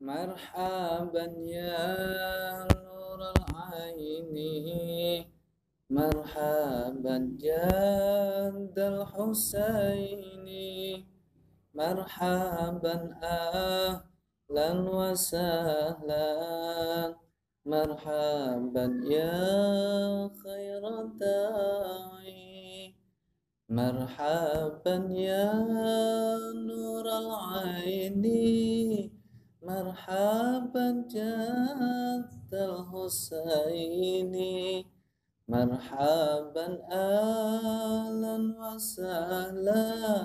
مرحبا يا نور العين، مرحبا جد الحسين، مرحبا أهلا وسهلا، مرحبا يا خير الداعي، مرحبا يا نور العين، مرحبا جد الحسين، مرحبا أهلا وسهلا،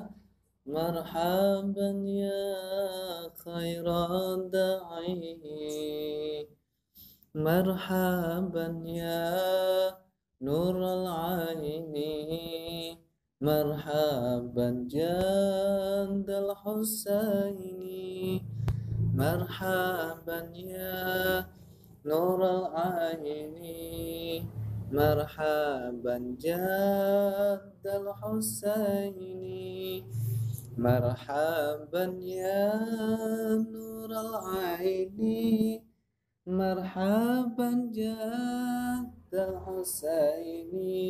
مرحبا يا خير الداعي، مرحبا يا نور العين، مرحبا جد الحسين، مرحبا يا نور العين، مرحبا جد الحسين، مرحبا يا نور العين، مرحبا جد الحسين،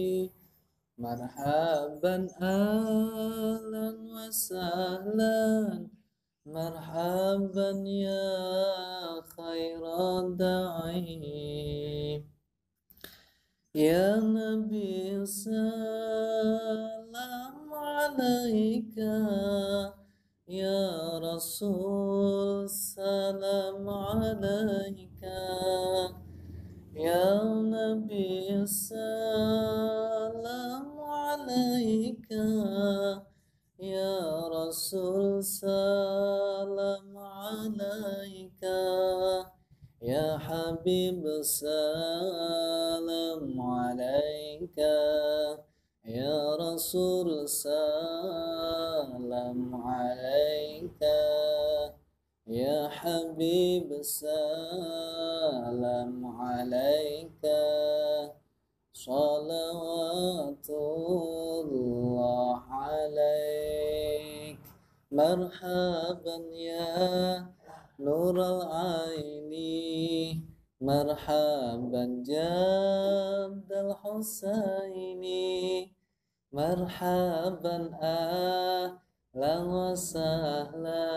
مرحبا أهلا وسهلا، مرحبا يا خير الداعي، يا نبي سلام عليك، يا رسول سلام عليك، يا نبي سلام عليك، يا رسول سلام عليك، يا حبيب سلام عليك، يا رسول سلام عليك، يا حبيب سلام عليك، صلوات الله عليك، مرحبا يا نور العين، مرحبا جد الحسين، مرحبا أهلا وسهلا،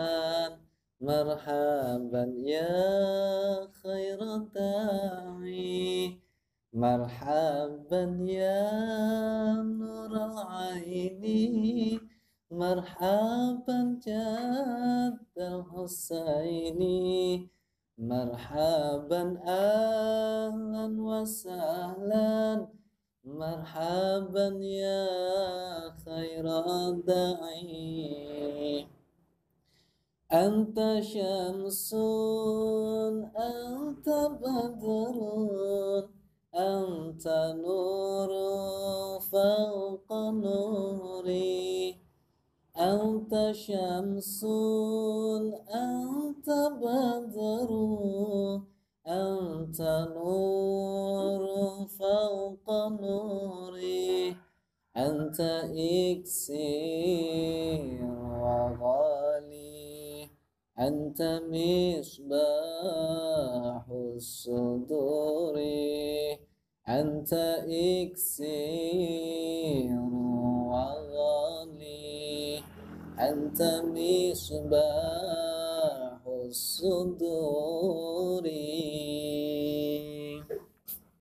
مرحبا يا خير الداعي، مرحبا يا نور العين، مرحبا جد الحسين، مرحبا أهلا وسهلا، مرحبا يا خير الداعي، أنت شمس أنت بدر أنت نور فوق نوري، أنت شمس أنت بدر أنت نور فوق نوري، أنت إكسير وغالي، أنت مصباح الصدور، أنت إكسير وغالي، أنت مصباح الصدور،